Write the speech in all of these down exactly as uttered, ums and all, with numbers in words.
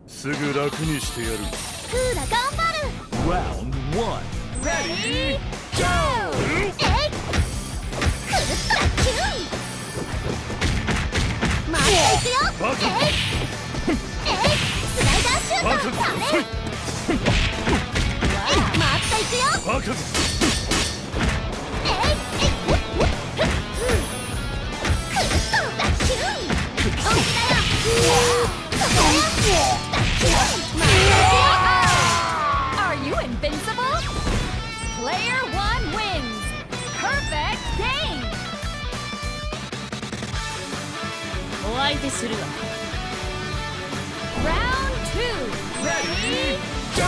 すぐ楽にしてやる。 クーラ頑張る。 Round one. Ready, go! えい、くるっとキュン。回っていくよ。 バカえいえい、スライダーシュート。 バカダメ。 そい回っていくよ。 バカえいえい、ふっふっふっ、くるっとダッキュン。本気だよ。そこだよ。ダッキュン。回っていくよ。 Are you invincible? Player one wins. Perfect game. お相手するわ。Round two. Ready, go.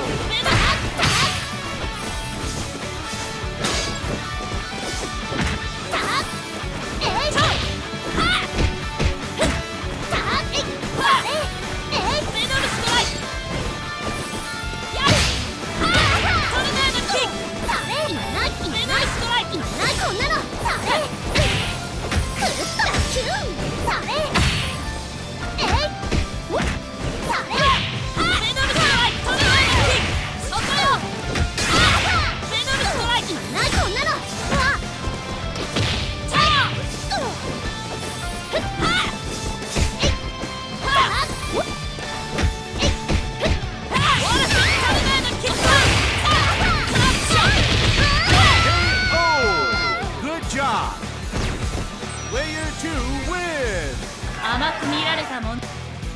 甘く見られたもん。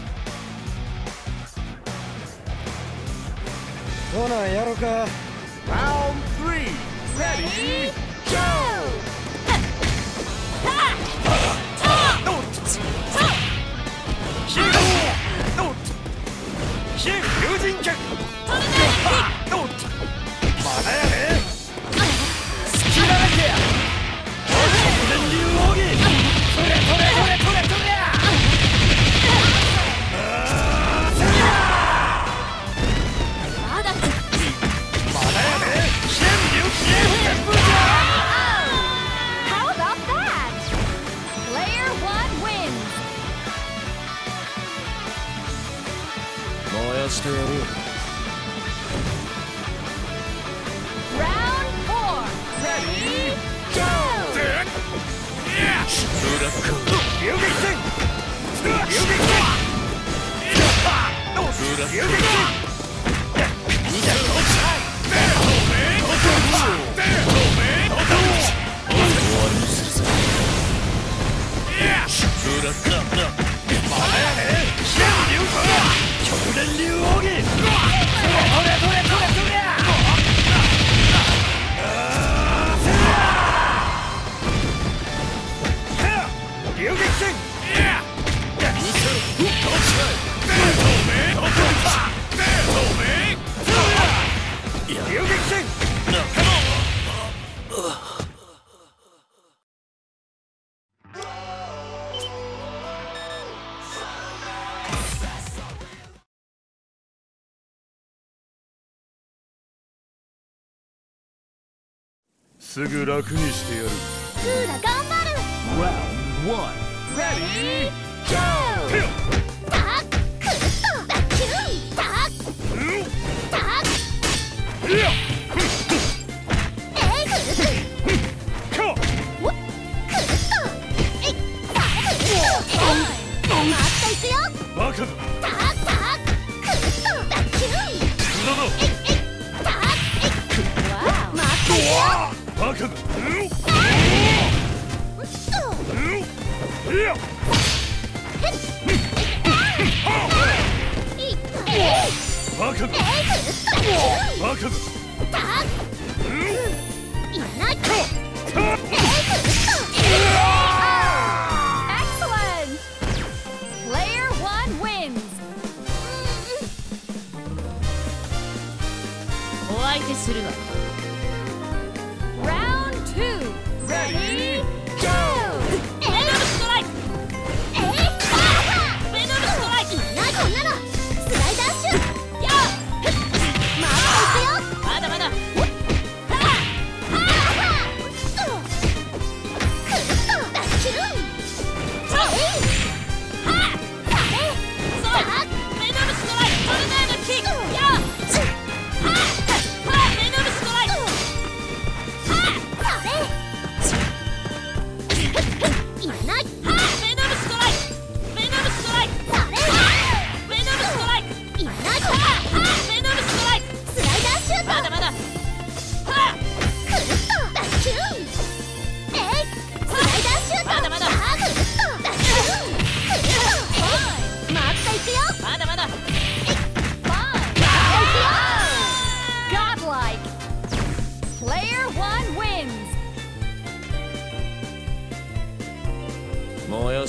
ほなやろか。 Round three. Ready, go. 非友人客。まだやね。隙だらけや。直電流奥義。それそれそれそれそれ。 How about that? Player one wins. 燃やしてやる。 Round four. Ready, go. ブラック遊撃戦。遊撃戦。ブラック遊撃戦。いざ落ちた。すぐ楽にしてやる。 クーラ頑張る。 Round one. Ready, go. タッ、くるっとダッキュン。タッ、タッ、えい、くるっと。くるっと。えい、タッ、くるっと。回っていくよ。 バカだ。 タッ、タッ、くるっとダッキュン。 無駄だ。 えいえい、タッ、えい、回っていくよ。 バカだ。いや。バカだ。バカだ。 Excellent. Player one wins. お相手するわ。Round two. Ready, go. ベノルストライク。ベノルストライク。 こんなのスライダーシュート。 やあ。 回っていくよ。 まだまだ。 はっ、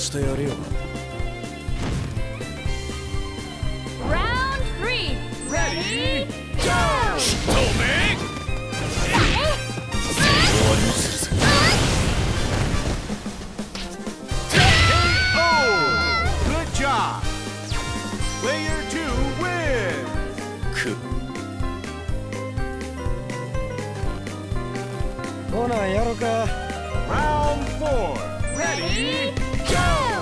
やしてやるよ。 Round three. Ready? Go! 透明終わりにするぜ。 ケーオー Good job Player two win くほなやろか。 Round four Ready? Go!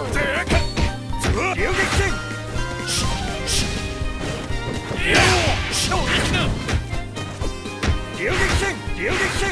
流撃戦いや衝撃だ流撃戦流撃戦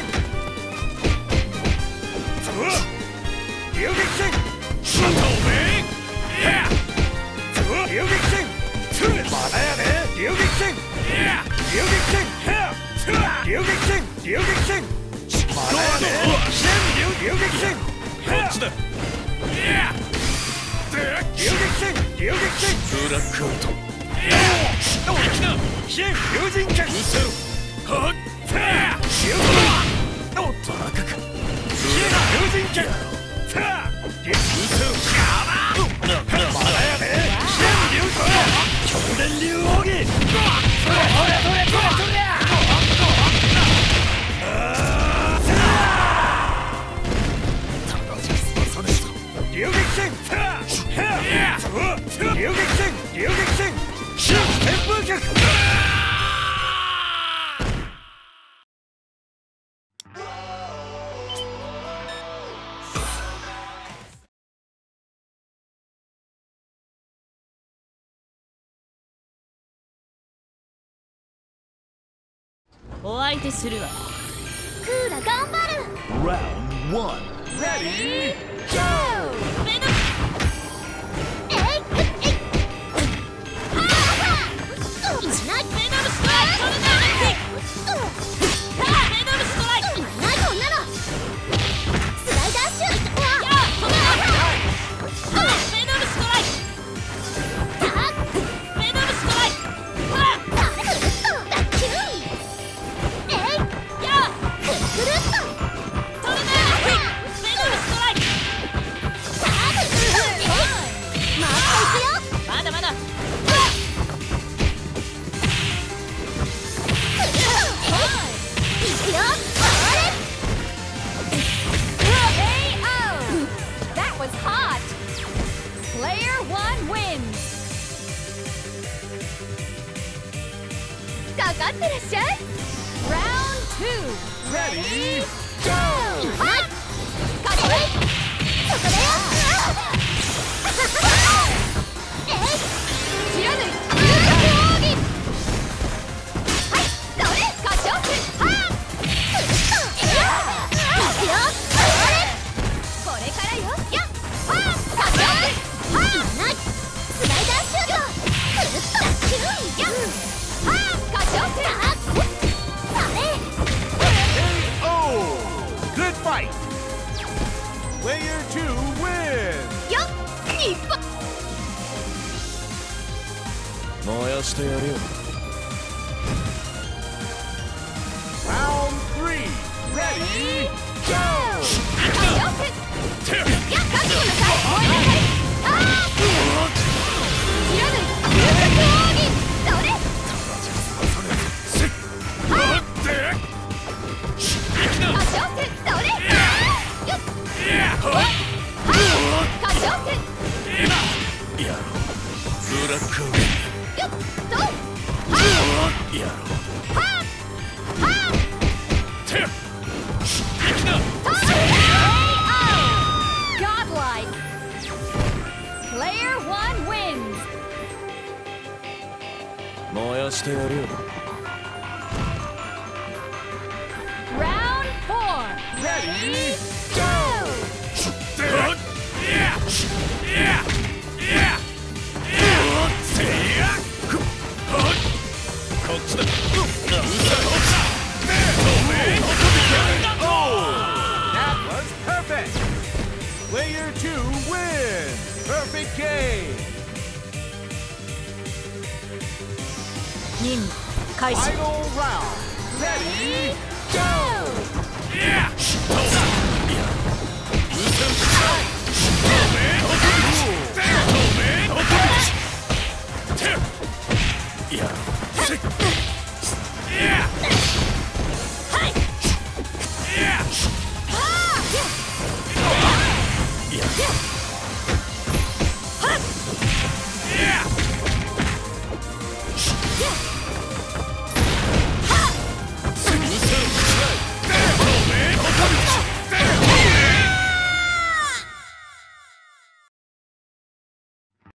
つぶ流撃戦透明いやつぶ流撃戦つまだやね流撃戦いや流撃戦つ流撃戦流撃戦まだやね流撃戦こっちだいや流撃戦流撃戦ブラックアウト。 いや衝撃だ新友人剣うせろはっ流撃おっとバカか新友人剣さあうせろやばまだやね新流拳強電流奥義それそれそれそれそれ流撃戦さあ流撃戦流撃戦新旋風脚お相手するわ。 クーラ頑張る。 Round one Ready? Go! ベノえいえいはあはあしないベノムストライク。トルネードキック。ベノムストライク。 ないこんなのスライダーシュートやあ止めろ。ベノムストライク。ベノムストライク。ほらくるっとダッキュンえいやあくるくるっとトルネードキック。ベノムストライク。 さあくるっとえいまたいくよまだまだ。 くるっとえいいくよあれケーオー That was hot. Player one wins. かかってらっしゃい Round two. Ready? Go! はいかっこいいそこだよえい知らぬ流氷はいそれカシオスはあくるっとえいいくよあれこれからよ。 やっはあカシオスはあないスライダーシュートくるっとキュンやっはあカシオスあそれケーオー Good fight Player two win よっ一歩燃やしてやるよ。 Round three Ready? Go! カシオスやっ覚悟なさい燃えなさいああ知らぬ流氷それカシオスそれよっカシオスやろう。ブラックアウト。 よっとはやろう。 あはあはあてと Godlike. Player one wins. 燃やしてやるよ。 Round four. Ready? Go. こっちだ That was perfect Player two win Perfect game 任務開始。 Final round Ready? Go!